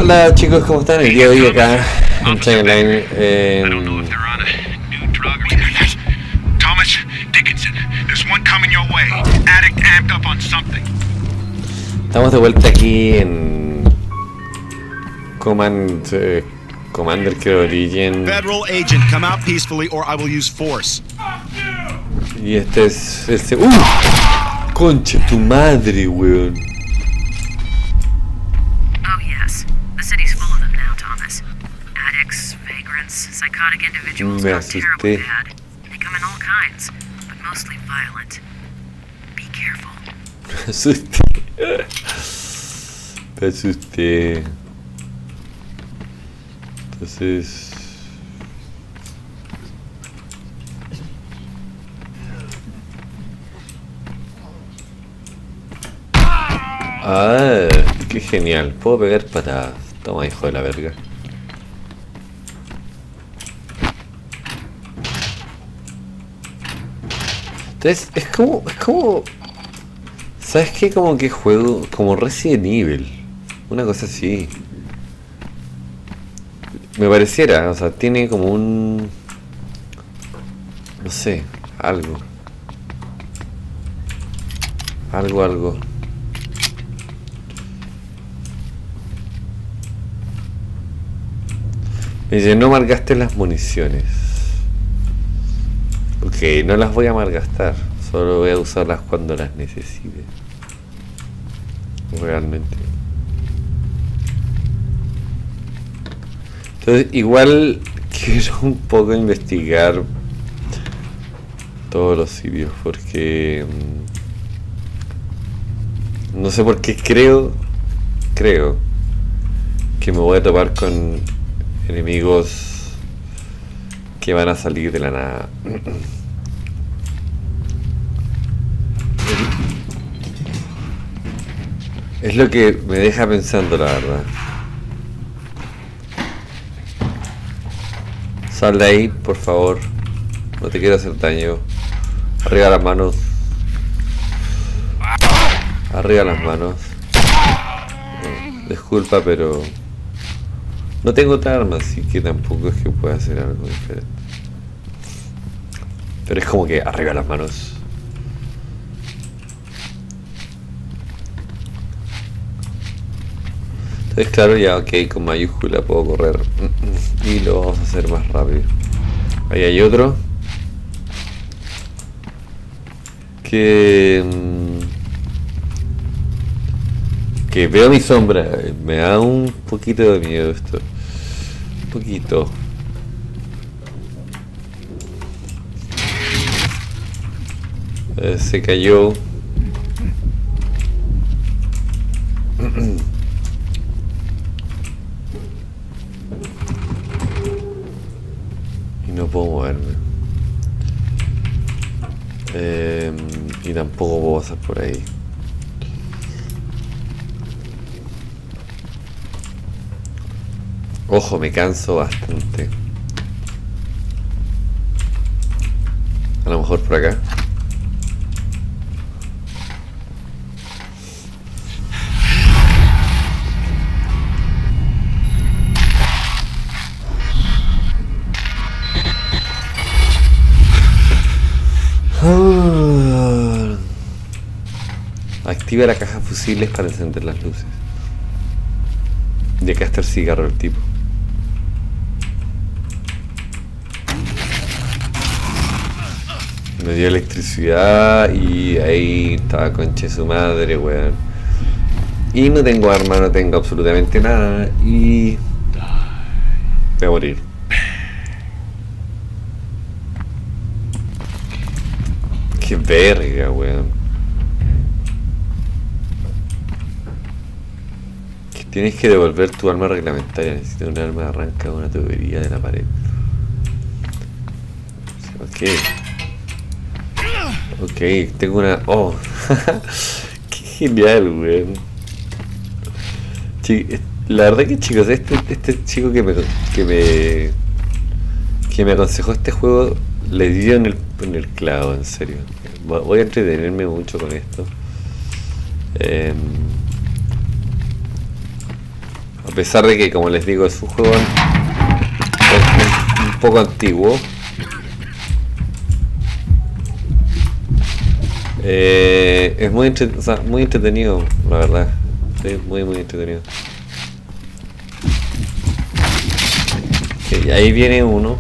Hola chicos, ¿cómo están? El día de hoy acá en Timeline. Thomas Dickinson, there's one coming your way. Addict amped up on something. Estamos de vuelta aquí en Commander creo Origin. Federal agent, come out peacefully or I will use force. Y este es el concha tu madre, weón. Oh yes, the city's full of them now, Thomas. Addicts, vagrants, psychotic individuals Me gone terribly asusté. bad. They come in all kinds, but mostly violent. Be careful. Me asusté. Me asusté. Entonces... Ah, qué genial. Puedo pegar patadas. Toma, hijo de la verga. Entonces, es como... ¿Sabes qué? Como que juego como Resident Evil. Una cosa así. Me pareciera, o sea, tiene como un... No sé, algo. Algo. Me dice, no malgastes las municiones. Ok, no las voy a malgastar. Solo voy a usarlas cuando las necesite. Realmente. Entonces, igual quiero un poco investigar todos los sitios. Porque... no sé por qué creo que me voy a topar con enemigos que van a salir de la nada. Es lo que me deja pensando, la verdad. Sal de ahí, por favor. No te quiero hacer daño. Arriba las manos. Arriba las manos. Disculpa, pero... no tengo otra arma, así que tampoco es que pueda hacer algo diferente. Pero es como que arriba las manos. Entonces claro, ya ok, con mayúscula puedo correr. Y lo vamos a hacer más rápido. Ahí hay otro. Que veo mi sombra. Me da un poquito de miedo esto. Un poquito. Se cayó. Y no puedo moverme. Y tampoco puedo pasar por ahí. Ojo, me canso bastante. A lo mejor por acá. Activa la caja fusibles para encender las luces. Y acá está el cigarro del tipo. Me dio electricidad y ahí estaba concha de su madre, weón. Y no tengo arma, no tengo absolutamente nada. Y... voy a morir. Qué verga, weón. Tienes que devolver tu arma reglamentaria. Necesito un arma de arranca de una tubería de la pared. Ok, tengo una... oh. Qué genial, weón. La verdad que chicos, este chico que me aconsejó este juego le dio en el clavo, en serio. Voy a entretenerme mucho con esto. A pesar de que, como les digo, es un juego un poco antiguo. Es muy, muy entretenido, la verdad. Sí, muy entretenido. Okay, ahí viene uno.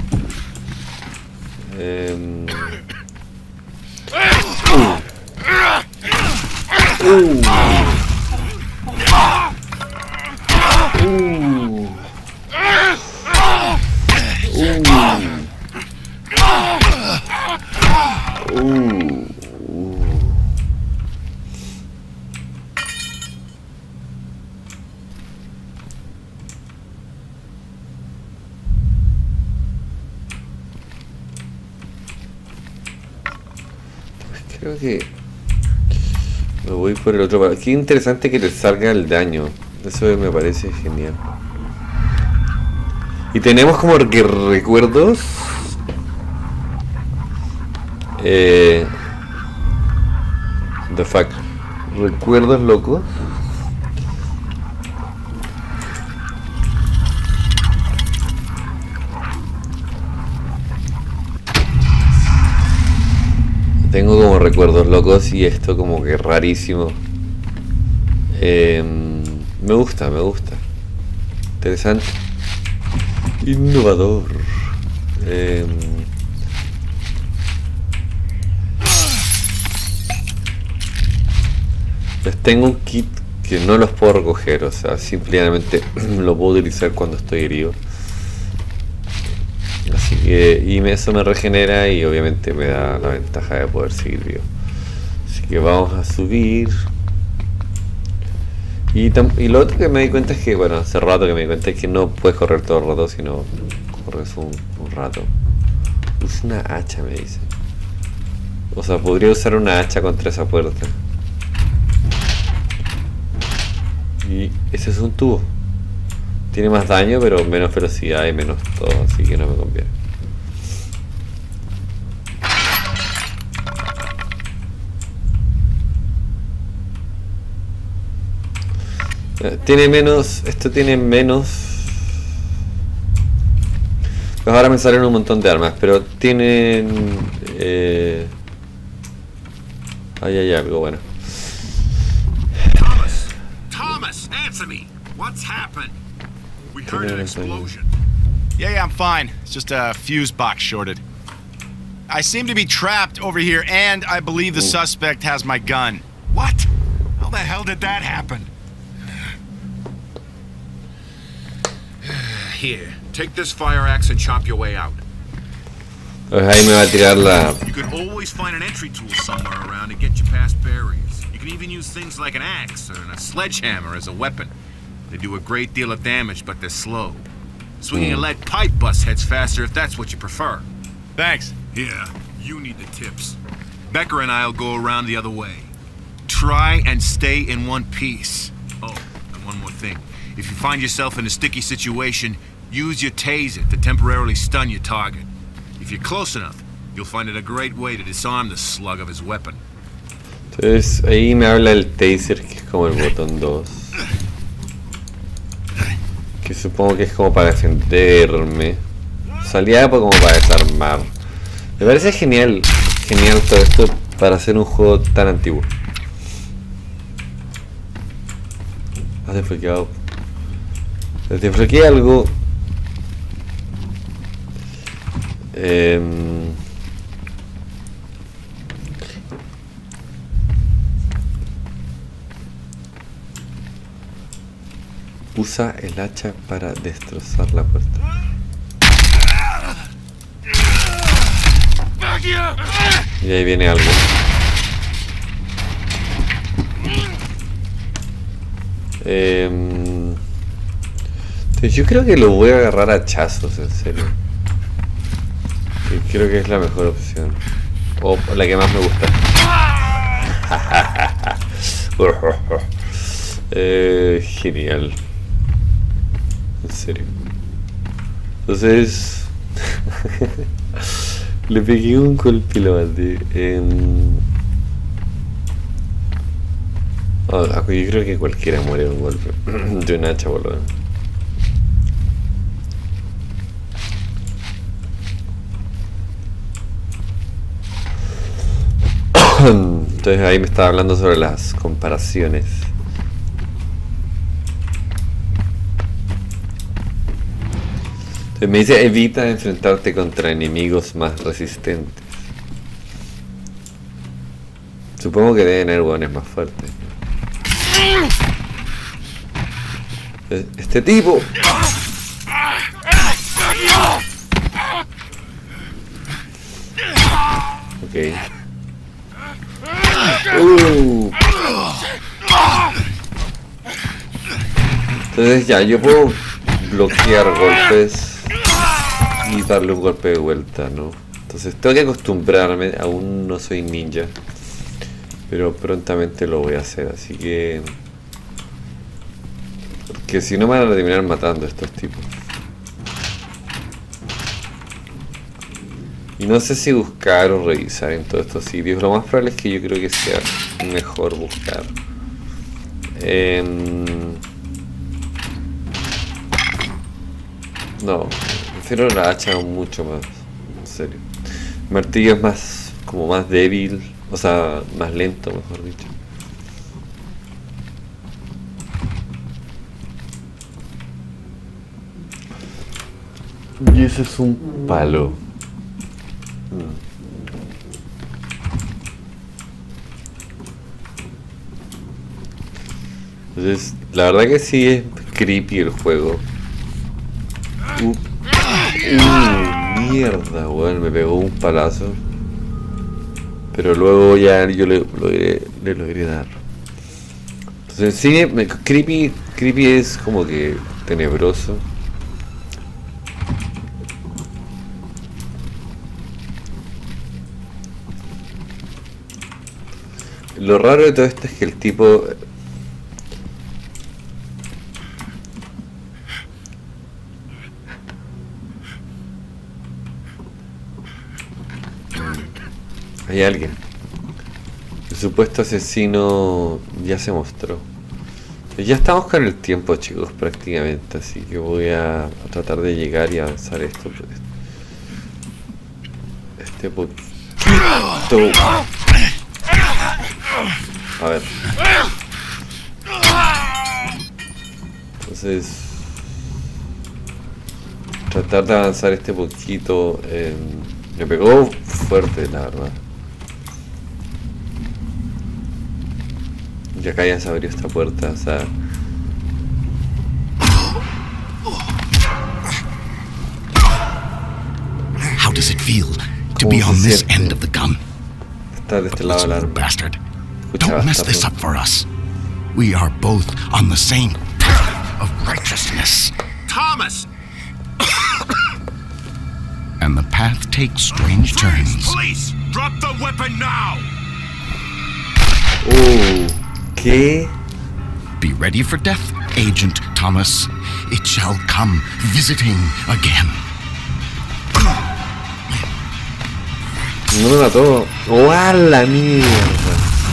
Creo que me voy por el otro lado. Qué interesante que te salga el daño. Eso me parece genial. Y tenemos como que recuerdos. The fuck. Recuerdos locos. Tengo como recuerdos locos y esto como que rarísimo. Me gusta. Interesante. Innovador. Pues tengo un kit que no los puedo recoger, o sea, simplemente lo puedo utilizar cuando estoy herido. Así que, eso me regenera y obviamente me da la ventaja de poder seguir vivo. Así que vamos a subir. Y lo otro que me di cuenta es que, bueno, hace rato que me di cuenta es que no puedes correr todo el rato, sino corres un rato. Usa una hacha, me dice. O sea, podría usar una hacha contra esa puerta. Y ese es un tubo. Tiene más daño, pero menos velocidad y menos todo, así que no me conviene. Tiene menos... Esto tiene menos... Pues ahora me salen un montón de armas, pero tienen... Ahí hay algo bueno. Thomas, answer me. What's happened? We heard an explosion. Yeah, I'm fine. It's just a fuse box shorted. I seem to be trapped over here, and I believe the suspect has my gun. What? How the hell did that happen? Here, take this fire axe and chop your way out. Pues ahí me va a tirar la... You could always find an entry tool somewhere around to get you past barriers. You can even use things like an axe or a sledgehammer as a weapon. They do a great deal of damage, but they're slow. Swinging a lead pipe busts heads faster if that's what you prefer. Thanks. Yeah, you need the tips. Becker and I'll go around the other way. Try and stay in one piece. Oh, and one more thing. If you find yourself in a sticky situation, use your taser to temporarily stun your target. If you're close enough, you'll find it a great way to disarm the slug of his weapon. Entonces ahí me habla el taser, que es como el botón 2. Que supongo que es como para defenderme. Salía como para desarmar. Me parece genial todo esto para hacer un juego tan antiguo. Has desbloqueado. Desbloqueé algo. Usa el hacha para destrozar la puerta. Y ahí viene algo. Yo creo que lo voy a agarrar a hachazos, en serio. Y creo que es la mejor opción. O la que más me gusta. Genial. En serio. Entonces... le pegué un golpe y lo maté. Oh, yo creo que cualquiera muere de un golpe de un hacha, por lo menos. Entonces ahí me estaba hablando sobre las comparaciones. Entonces me dice, evita enfrentarte contra enemigos más resistentes. Supongo que deben haber hueones más fuertes. Este tipo. Ok. Entonces ya, yo puedo bloquear golpes y darle un golpe de vuelta, ¿no? Entonces tengo que acostumbrarme, aún no soy ninja, pero prontamente lo voy a hacer, así que... Porque si no me van a terminar matando estos tipos. Y no sé si buscar o revisar en todos estos sitios. Lo más probable es que yo creo que sea mejor buscar. No, prefiero la hacha mucho más. En serio. El martillo es más, como más débil. O sea, más lento, mejor dicho. Y ese es un palo. Entonces, la verdad que sí es creepy el juego. Mierda, weón, me pegó un palazo. Pero luego ya yo le logré dar. Entonces sí, creepy es como que tenebroso. Lo raro de todo esto es que el tipo... Hay alguien. El supuesto asesino ya se mostró. Ya estamos con el tiempo, chicos, prácticamente. Así que voy a tratar de llegar y avanzar esto. Este poquito. A ver. Entonces, tratar de avanzar este poquito. Me pegó fuerte, la verdad. Y acá ya se abrió esta puerta, o sea... How does it feel to be on this end of the gun? Está de este lado del arma. Bastard. Don't mess this up for us. We are both on the same path of righteousness. Thomas! And the path takes strange turns. Police! Drop the weapon now! ¿Qué? Be ready for death, Agent Thomas. It shall come visiting again. No me mató. ¡Oh, a la mierda!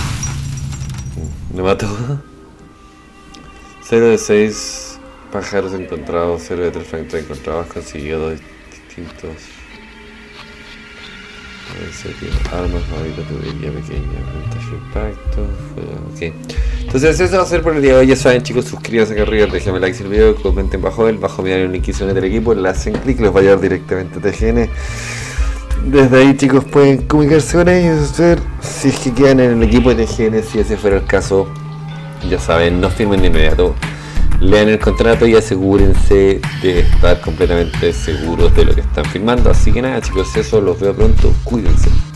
Me mató. 0 de 6 pájaros encontrados, 0 de 3 fragmentos encontrados. Consiguió 2 distintos. Armas, hábitat, tubería pequeña, ventaja, impacto, fuego, ok. Entonces eso va a ser por el día de hoy. Ya saben, chicos, suscríbanse acá arriba, déjenme like si el video, comenten bajo mi área en link del equipo, le hacen clic, los va a llevar directamente a TGN. Desde ahí, chicos, pueden comunicarse con ellos, ver si es que quedan en el equipo de TGN. Si ese fuera el caso, ya saben, no firmen de inmediato, lean el contrato y asegúrense de estar completamente seguros de lo que están firmando. Así que nada, chicos, eso, los veo pronto, cuídense.